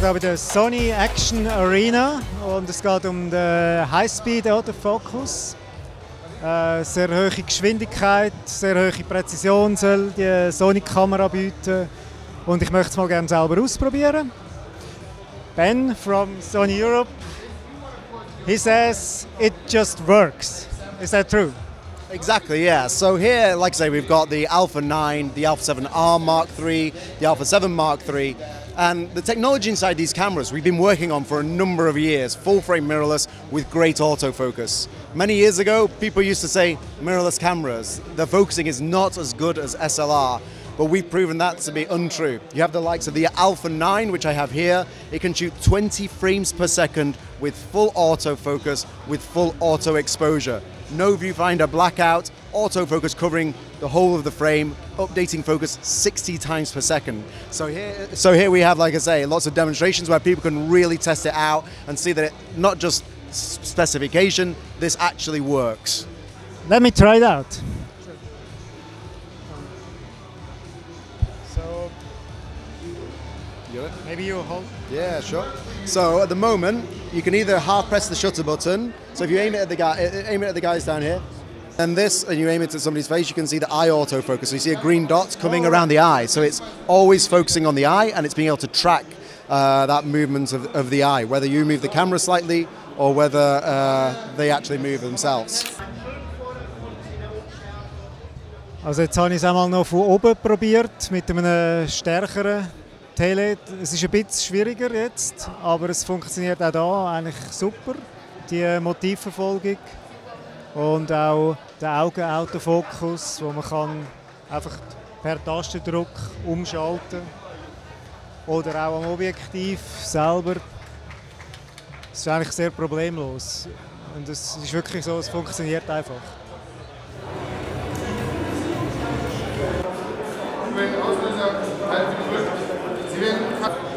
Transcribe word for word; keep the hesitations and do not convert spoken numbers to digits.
hier bei der Sony Action Arena und es geht um den High-Speed Autofocus. Äh, sehr hohe Geschwindigkeit, sehr hohe Präzision soll die Sony-Kamera bieten und ich möchte es mal gerne selber ausprobieren. Ben from Sony Europe, he says it just works. Is that true? Exactly, yeah. So here, like I say, we've got the Alpha nine, the Alpha seven R Mark three, the Alpha seven Mark three, and the technology inside these cameras we've been working on for a number of years, full-frame mirrorless with great autofocus. Many years ago, people used to say mirrorless cameras, the focusing is not as good as S L R, but we've proven that to be untrue. You have the likes of the Alpha nine, which I have here. It can shoot twenty frames per second with full autofocus, with full auto exposure. No viewfinder blackout, autofocus covering the whole of the frame, updating focus sixty times per second. So here, so here we have, like I say, lots of demonstrations where people can really test it out and see that it, not just specification, this actually works. Let me try it out. So, maybe you hold. Yeah, sure. So at the moment, you can either half press the shutter button. So if you aim it at the guy, aim it at the guys down here, and this, and you aim it at somebody's face, you can see the eye autofocus. So you see a green dot coming around the eye. So it's always focusing on the eye, and it's being able to track uh, that movement of, of the eye, whether you move the camera slightly or whether uh, they actually move themselves. Also jetzt habe ich es einmal noch von oben probiert mit einem stärkeren Tele. Es ist ein bisschen schwieriger jetzt, aber es funktioniert auch da eigentlich super. Die Motivverfolgung und auch der Augenautofokus, wo man kann einfach per Tastendruck umschalten oder auch am Objektiv selber. Es ist eigentlich sehr problemlos und es ist wirklich so, es funktioniert einfach. Auslöser halten gedrückt. Sie werden